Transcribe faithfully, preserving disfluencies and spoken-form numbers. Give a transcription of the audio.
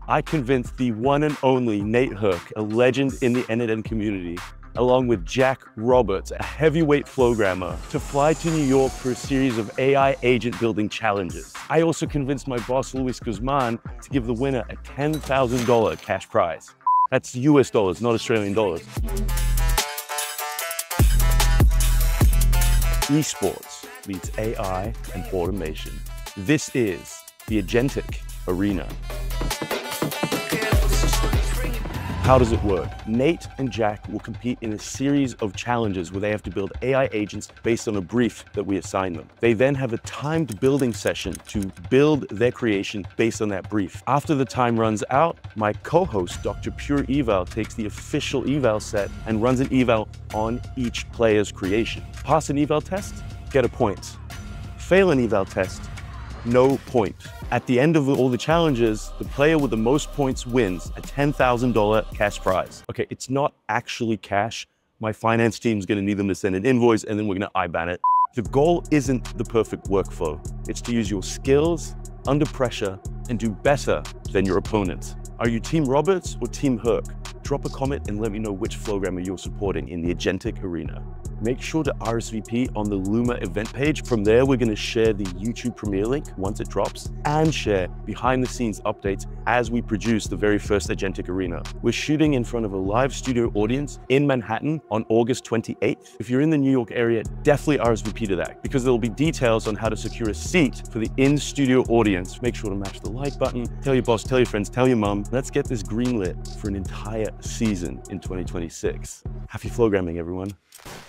I convinced the one and only Nate Herk, a legend in the N N N community, along with Jack Roberts, a heavyweight flowgrammer, to fly to New York for a series of A I agent building challenges. I also convinced my boss, Luis Guzman, to give the winner a ten thousand dollar cash prize. That's U S dollars, not Australian dollars. Esports meets A I and automation. This is the Agentic Arena. How does it work? Nate and Jack will compete in a series of challenges where they have to build A I agents based on a brief that we assign them. They then have a timed building session to build their creation based on that brief. After the time runs out, my co-host, Doctor Pure Eval, takes the official eval set and runs an eval on each player's creation. Pass an eval test, get a point. Fail an eval test, no point. At the end of all the challenges, the player with the most points wins a ten thousand dollar cash prize. Okay, it's not actually cash. My finance team's gonna need them to send an invoice and then we're gonna I B A N it. The goal isn't the perfect workflow. It's to use your skills under pressure and do better than your opponent. Are you Team Roberts or Team Herk? Drop a comment and let me know which flowgrammer you're supporting in the Agentic Arena. Make sure to R S V P on the Luma event page. From there, we're gonna share the YouTube premiere link once it drops and share behind the scenes updates as we produce the very first Agentic Arena. We're shooting in front of a live studio audience in Manhattan on August twenty-eighth. If you're in the New York area, definitely R S V P to that because there'll be details on how to secure a seat for the in-studio audience. Make sure to mash the like button, tell your boss, tell your friends, tell your mom. Let's get this greenlit for an entire season in twenty twenty-six. Happy flowgramming, everyone.